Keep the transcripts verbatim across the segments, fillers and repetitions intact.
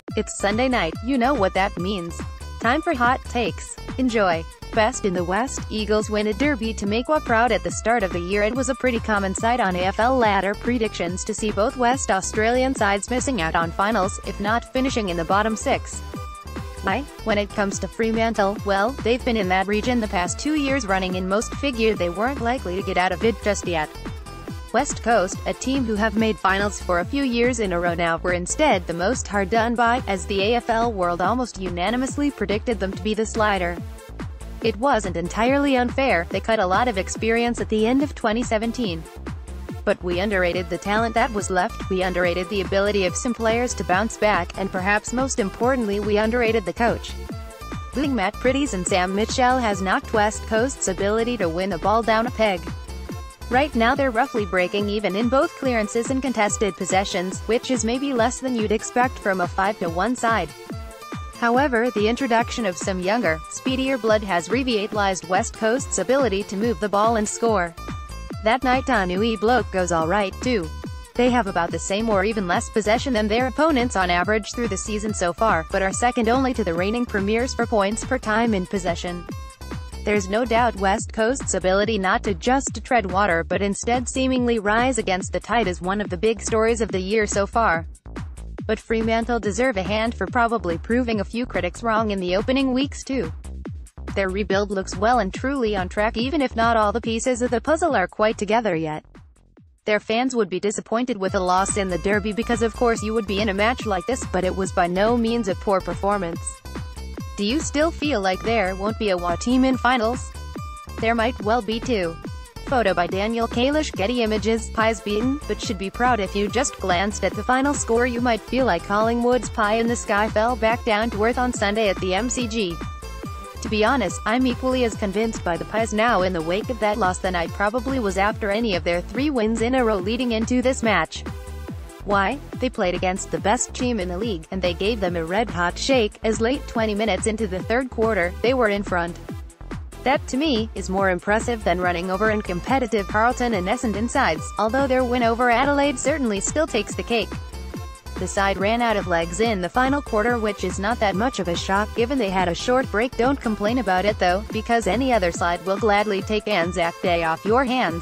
It's Sunday night, you know what that means. Time for hot takes. Enjoy. Best in the West, Eagles win a derby to make W A proud at the start of the year. It was a pretty common sight on A F L ladder predictions to see both West Australian sides missing out on finals, if not finishing in the bottom six. Why? When it comes to Fremantle, well, they've been in that region the past two years running and most figured they weren't likely to get out of it just yet. West Coast, a team who have made finals for a few years in a row now, were instead the most hard done by, as the A F L world almost unanimously predicted them to be the slider. It wasn't entirely unfair, they cut a lot of experience at the end of twenty seventeen. But we underrated the talent that was left, we underrated the ability of some players to bounce back, and perhaps most importantly we underrated the coach. Losing Matt Pretties and Sam Mitchell has knocked West Coast's ability to win the ball down a peg. Right now they're roughly breaking even in both clearances and contested possessions, which is maybe less than you'd expect from a five to one side. However, the introduction of some younger, speedier blood has revitalized West Coast's ability to move the ball and score. That night Tanui bloke goes alright too. They have about the same or even less possession than their opponents on average through the season so far, but are second only to the reigning premiers for points per time in possession. There's no doubt West Coast's ability not to just tread water but instead seemingly rise against the tide is one of the big stories of the year so far. But Fremantle deserve a hand for probably proving a few critics wrong in the opening weeks too. Their rebuild looks well and truly on track even if not all the pieces of the puzzle are quite together yet. Their fans would be disappointed with a loss in the derby because of course you would be in a match like this, but it was by no means a poor performance. Do you still feel like there won't be a W A team in finals? There might well be too. Photo by Daniel Kalish, Getty Images. Pies beaten, but should be proud. If you just glanced at the final score you might feel like Collingwood's pie in the sky fell back down to earth on Sunday at the M C G. To be honest, I'm equally as convinced by the Pies now in the wake of that loss than I probably was after any of their three wins in a row leading into this match. Why? They played against the best team in the league, and they gave them a red-hot shake, as late twenty minutes into the third quarter, they were in front. That, to me, is more impressive than running over in competitive Carlton and Essendon sides, although their win over Adelaide certainly still takes the cake. The side ran out of legs in the final quarter, which is not that much of a shock given they had a short break. Don't complain about it though, because any other side will gladly take Anzac Day off your hands.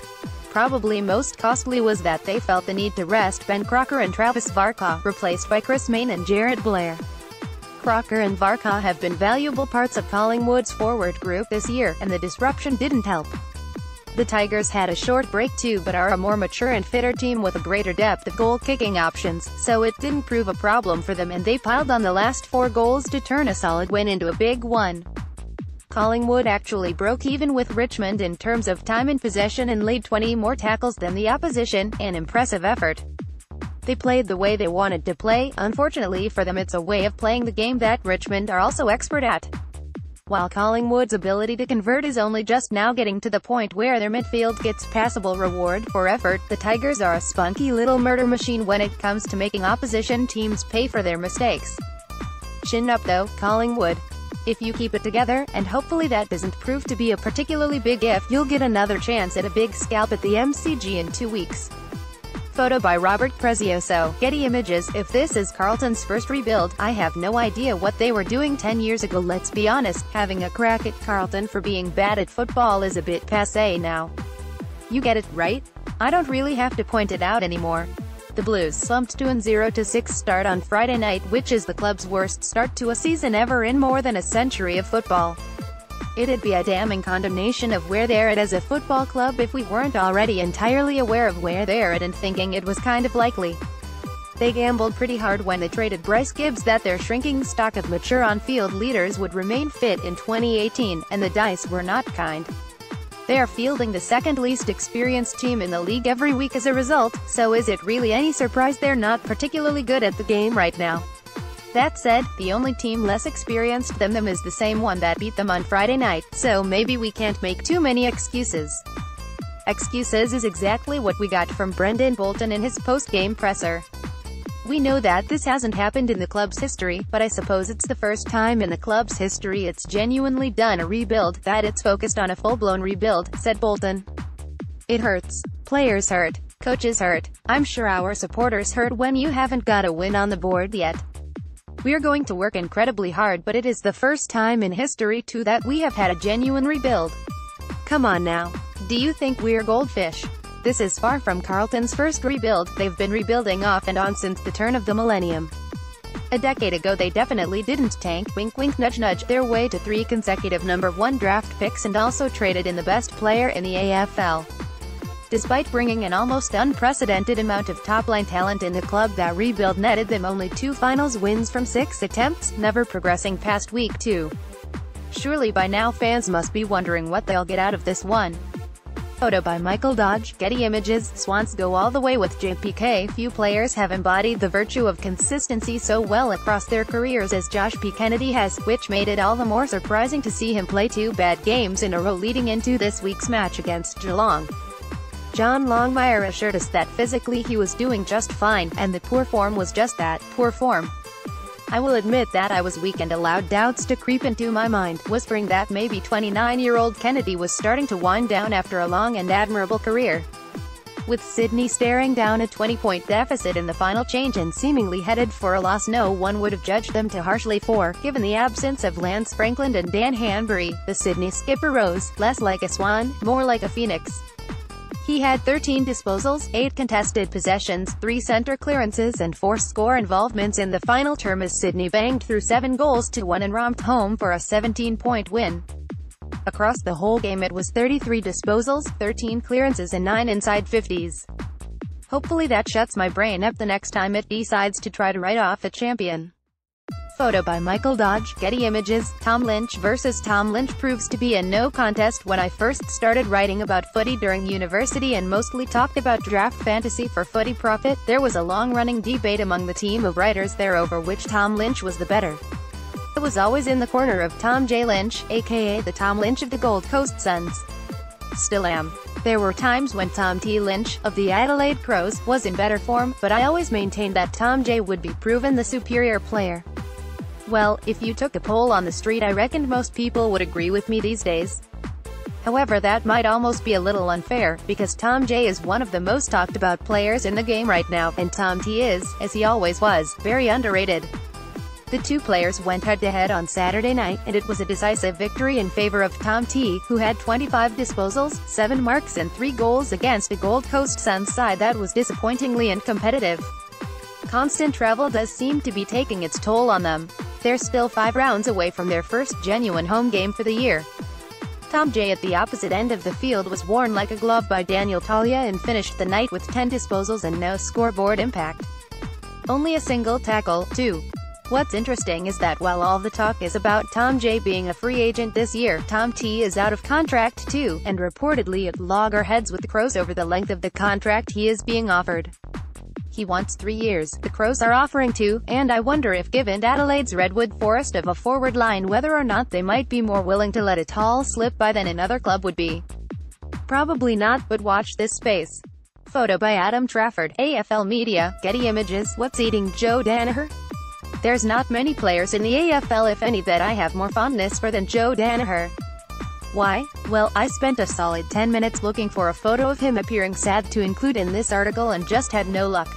Probably most costly was that they felt the need to rest Ben Crocker and Travis Varcoe, replaced by Chris Mayne and Jarrett Blair. Crocker and Varcoe have been valuable parts of Collingwood's forward group this year, and the disruption didn't help. The Tigers had a short break too but are a more mature and fitter team with a greater depth of goal-kicking options, so it didn't prove a problem for them and they piled on the last four goals to turn a solid win into a big one. Collingwood actually broke even with Richmond in terms of time in possession and laid twenty more tackles than the opposition, an impressive effort. They played the way they wanted to play. Unfortunately for them, it's a way of playing the game that Richmond are also expert at. While Collingwood's ability to convert is only just now getting to the point where their midfield gets passable reward for effort, the Tigers are a spunky little murder machine when it comes to making opposition teams pay for their mistakes. Chin up though, Collingwood. If you keep it together, and hopefully that doesn't prove to be a particularly big if, you'll get another chance at a big scalp at the M C G in two weeks. Photo by Robert Prezioso, Getty Images. If this is Carlton's first rebuild, I have no idea what they were doing ten years ago. Let's be honest, having a crack at Carlton for being bad at football is a bit passé now. You get it, right? I don't really have to point it out anymore. The Blues slumped to an zero to six start on Friday night, which is the club's worst start to a season ever in more than a century of football. It'd be a damning condemnation of where they're at as a football club if we weren't already entirely aware of where they're at and thinking it was kind of likely. They gambled pretty hard when they traded Bryce Gibbs that their shrinking stock of mature on-field leaders would remain fit in twenty eighteen, and the dice were not kind. They are fielding the second least experienced team in the league every week as a result, so is it really any surprise they're not particularly good at the game right now? That said, the only team less experienced than them is the same one that beat them on Friday night, so maybe we can't make too many excuses. Excuses is exactly what we got from Brendan Bolton in his post-game presser. We know that this hasn't happened in the club's history, but I suppose it's the first time in the club's history it's genuinely done a rebuild, that it's focused on a full-blown rebuild, said Bolton. It hurts. Players hurt. Coaches hurt. I'm sure our supporters hurt when you haven't got a win on the board yet. We're going to work incredibly hard, but it is the first time in history too that we have had a genuine rebuild. Come on now. Do you think we're goldfish? This is far from Carlton's first rebuild. They've been rebuilding off and on since the turn of the millennium. A decade ago they definitely didn't tank, wink wink nudge nudge, their way to three consecutive number one draft picks and also traded in the best player in the A F L. Despite bringing an almost unprecedented amount of top-line talent in the club, that rebuild netted them only two finals wins from six attempts, never progressing past week two. Surely by now fans must be wondering what they'll get out of this one. Photo by Michael Dodge, Getty Images. Swans go all the way with J P K. Few players have embodied the virtue of consistency so well across their careers as Josh P. Kennedy has, which made it all the more surprising to see him play two bad games in a row leading into this week's match against Geelong. John Longmire assured us that physically he was doing just fine, and the poor form was just that, poor form. I will admit that I was weak and allowed doubts to creep into my mind, whispering that maybe twenty-nine-year-old Kennedy was starting to wind down after a long and admirable career. With Sydney staring down a twenty-point deficit in the final change and seemingly headed for a loss, no one would have judged them too harshly for, given the absence of Lance Franklin and Dan Hanbury, the Sydney skipper rose, less like a swan, more like a phoenix. He had thirteen disposals, eight contested possessions, three centre clearances and four score involvements in the final term as Sydney banged through seven goals to one and romped home for a seventeen-point win. Across the whole game it was thirty-three disposals, thirteen clearances and nine inside fifties. Hopefully that shuts my brain up the next time it decides to try to write off a champion. Photo by Michael Dodge, Getty Images. Tom Lynch versus Tom Lynch proves to be a no contest. When I first started writing about footy during university and mostly talked about draft fantasy for footy profit, there was a long-running debate among the team of writers there over which Tom Lynch was the better. It was always in the corner of Tom J. Lynch, aka the Tom Lynch of the Gold Coast Suns. Still am. There were times when Tom T. Lynch, of the Adelaide Crows, was in better form, but I always maintained that Tom J. would be proven the superior player. Well, if you took a poll on the street I reckoned most people would agree with me these days. However, that might almost be a little unfair, because Tom J is one of the most talked about players in the game right now, and Tom T is, as he always was, very underrated. The two players went head-to-head on Saturday night, and it was a decisive victory in favor of Tom T, who had twenty-five disposals, seven marks and three goals against a Gold Coast Suns side that was disappointingly uncompetitive. Constant travel does seem to be taking its toll on them. They're still five rounds away from their first genuine home game for the year. Tom J at the opposite end of the field was worn like a glove by Daniel Talia and finished the night with ten disposals and no scoreboard impact. Only a single tackle, too. What's interesting is that while all the talk is about Tom J being a free agent this year, Tom T is out of contract too, and reportedly at loggerheads with the Crows over the length of the contract he is being offered. He wants three years, the Crows are offering two, and I wonder if given Adelaide's redwood forest of a forward line whether or not they might be more willing to let a tall slip by than another club would be. Probably not, but watch this space. Photo by Adam Trafford, A F L Media, Getty Images. What's eating Joe Danaher? There's not many players in the A F L, if any, that I have more fondness for than Joe Danaher. Why? Well, I spent a solid ten minutes looking for a photo of him appearing sad to include in this article and just had no luck.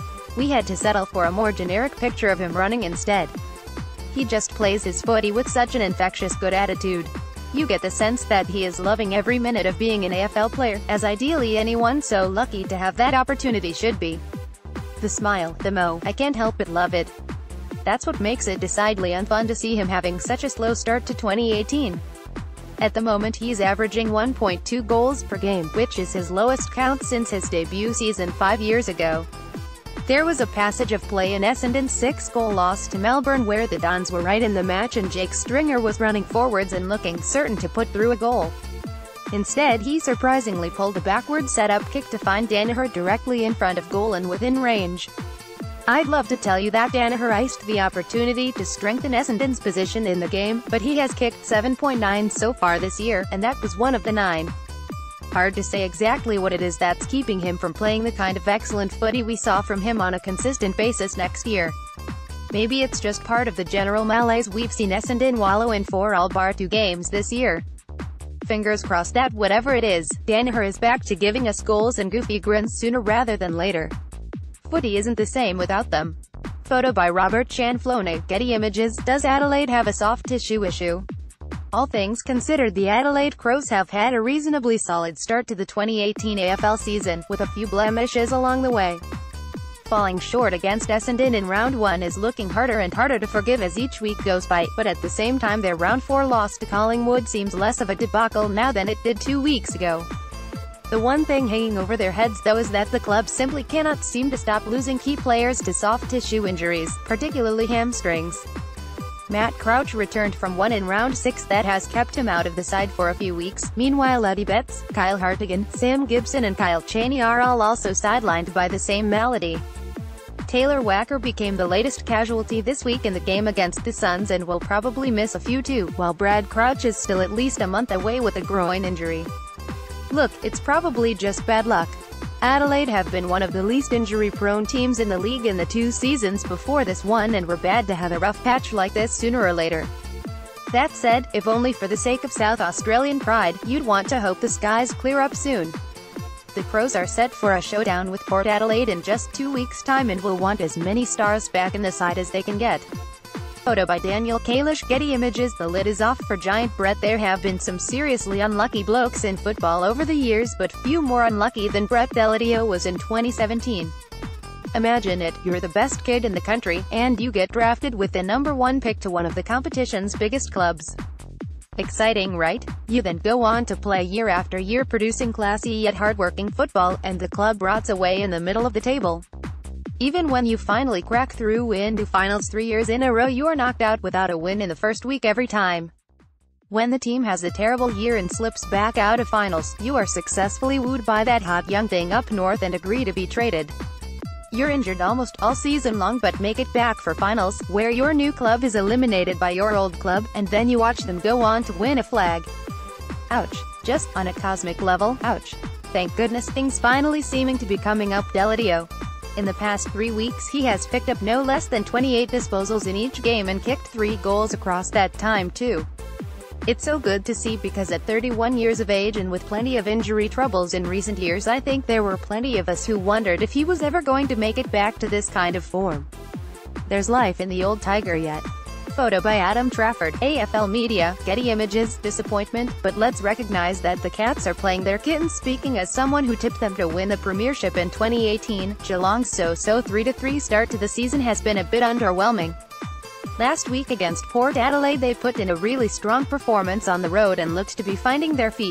We had to settle for a more generic picture of him running instead. He just plays his footy with such an infectious good attitude. You get the sense that he is loving every minute of being an A F L player, as ideally anyone so lucky to have that opportunity should be. The smile, the mo, I can't help but love it. That's what makes it decidedly unfun to see him having such a slow start to twenty eighteen. At the moment he's averaging one point two goals per game, which is his lowest count since his debut season five years ago. There was a passage of play in Essendon's six-goal loss to Melbourne where the Dons were right in the match and Jake Stringer was running forwards and looking certain to put through a goal. Instead he surprisingly pulled a backward set-up kick to find Danaher directly in front of goal and within range. I'd love to tell you that Danaher iced the opportunity to strengthen Essendon's position in the game, but he has kicked seven point nine so far this year, and that was one of the nine. Hard to say exactly what it is that's keeping him from playing the kind of excellent footy we saw from him on a consistent basis next year. Maybe it's just part of the general malaise we've seen Essendon wallow in for all bar two games this year. Fingers crossed that whatever it is, Danaher is back to giving us goals and goofy grins sooner rather than later. Footy isn't the same without them. Photo by Robert Chanflone. Getty Images. Does Adelaide have a soft tissue issue? All things considered, the Adelaide Crows have had a reasonably solid start to the twenty eighteen A F L season, with a few blemishes along the way. Falling short against Essendon in round one is looking harder and harder to forgive as each week goes by, but at the same time their round four loss to Collingwood seems less of a debacle now than it did two weeks ago. The one thing hanging over their heads though is that the club simply cannot seem to stop losing key players to soft tissue injuries, particularly hamstrings. Matt Crouch returned from one in round six that has kept him out of the side for a few weeks. Meanwhile, Eddie Betts, Kyle Hartigan, Sam Gibson and Kyle Chaney are all also sidelined by the same malady. Taylor Wacker became the latest casualty this week in the game against the Suns and will probably miss a few too, while Brad Crouch is still at least a month away with a groin injury. Look, it's probably just bad luck. Adelaide have been one of the least injury-prone teams in the league in the two seasons before this one, and were bad to have a rough patch like this sooner or later. That said, if only for the sake of South Australian pride, you'd want to hope the skies clear up soon. The Crows are set for a showdown with Port Adelaide in just two weeks' time and will want as many stars back in the side as they can get. Photo by Daniel Kalish. Getty Images. The lid is off for Giant Brett. There have been some seriously unlucky blokes in football over the years, but few more unlucky than Brett Deladio was in twenty seventeen. Imagine it, you're the best kid in the country, and you get drafted with the number one pick to one of the competition's biggest clubs. Exciting, right? You then go on to play year after year producing classy yet hardworking football, and the club rots away in the middle of the table. Even when you finally crack through into finals three years in a row, you are knocked out without a win in the first week every time. When the team has a terrible year and slips back out of finals, you are successfully wooed by that hot young thing up north and agree to be traded. You're injured almost all season long but make it back for finals, where your new club is eliminated by your old club, and then you watch them go on to win a flag. Ouch. Just on a cosmic level, ouch. Thank goodness things finally seeming to be coming up Deladio. In the past three weeks he has picked up no less than twenty-eight disposals in each game and kicked three goals across that time too. It's so good to see because at thirty-one years of age and with plenty of injury troubles in recent years, I think there were plenty of us who wondered if he was ever going to make it back to this kind of form. There's life in the old tiger yet. Photo by Adam Trafford. A F L Media. Getty Images. Disappointment, but let's recognize that the Cats are playing their kittens. Speaking as someone who tipped them to win the premiership in twenty eighteen, Geelong's so-so three to three start to the season has been a bit underwhelming. Last week against Port Adelaide they put in a really strong performance on the road and looked to be finding their feet.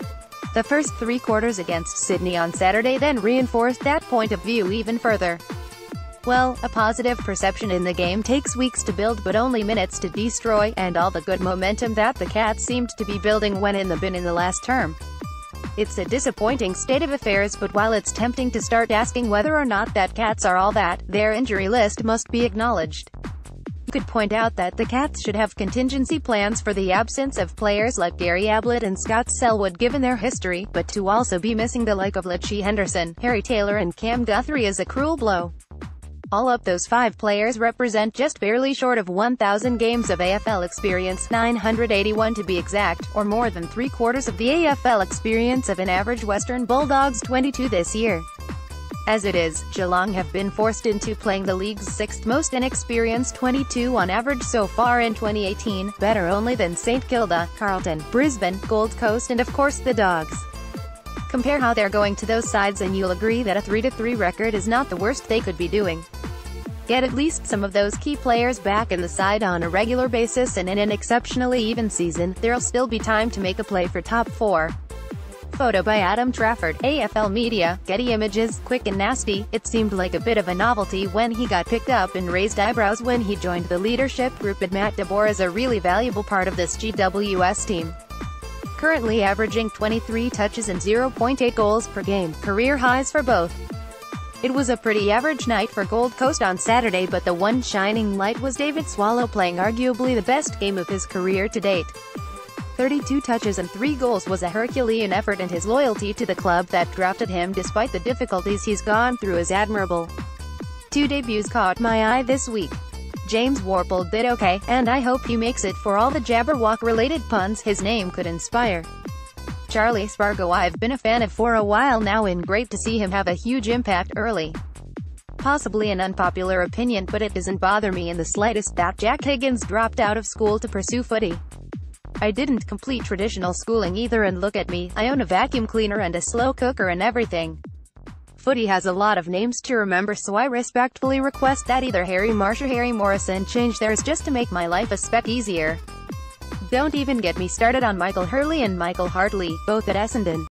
The first three quarters against Sydney on Saturday then reinforced that point of view even further. Well, a positive perception in the game takes weeks to build but only minutes to destroy, and all the good momentum that the Cats seemed to be building went in the bin in the last term. It's a disappointing state of affairs, but while it's tempting to start asking whether or not that Cats are all that, their injury list must be acknowledged. You could point out that the Cats should have contingency plans for the absence of players like Gary Ablett and Scott Selwood given their history, but to also be missing the like of Lachie Henderson, Harry Taylor and Cam Guthrie is a cruel blow. All up those five players represent just barely short of one thousand games of A F L experience, nine hundred eighty-one to be exact, or more than three-quarters of the A F L experience of an average Western Bulldogs twenty-two this year. As it is, Geelong have been forced into playing the league's sixth most inexperienced twenty-two on average so far in twenty eighteen, better only than Saint Kilda, Carlton, Brisbane, Gold Coast and of course the Dogs. Compare how they're going to those sides and you'll agree that a three to three record is not the worst they could be doing. Get at least some of those key players back in the side on a regular basis, and in an exceptionally even season, there'll still be time to make a play for top four. Photo by Adam Trafford. A F L Media. Getty Images. Quick and nasty. It seemed like a bit of a novelty when he got picked up and raised eyebrows when he joined the leadership group, but Matt DeBoer is a really valuable part of this G W S team. Currently averaging twenty-three touches and zero point eight goals per game, career highs for both. It was a pretty average night for Gold Coast on Saturday, but the one shining light was David Swallow playing arguably the best game of his career to date. thirty-two touches and three goals was a Herculean effort, and his loyalty to the club that drafted him despite the difficulties he's gone through is admirable. Two debuts caught my eye this week. James Warple did okay, and I hope he makes it for all the Jabberwock-related puns his name could inspire. Charlie Spargo I've been a fan of for a while now, and great to see him have a huge impact early. Possibly an unpopular opinion, but it doesn't bother me in the slightest that Jack Higgins dropped out of school to pursue footy. I didn't complete traditional schooling either, and look at me, I own a vacuum cleaner and a slow cooker and everything. Footy has a lot of names to remember, so I respectfully request that either Harry Marsh or Harry Morrison change theirs just to make my life a speck easier. Don't even get me started on Michael Hurley and Michael Hartley, both at Essendon.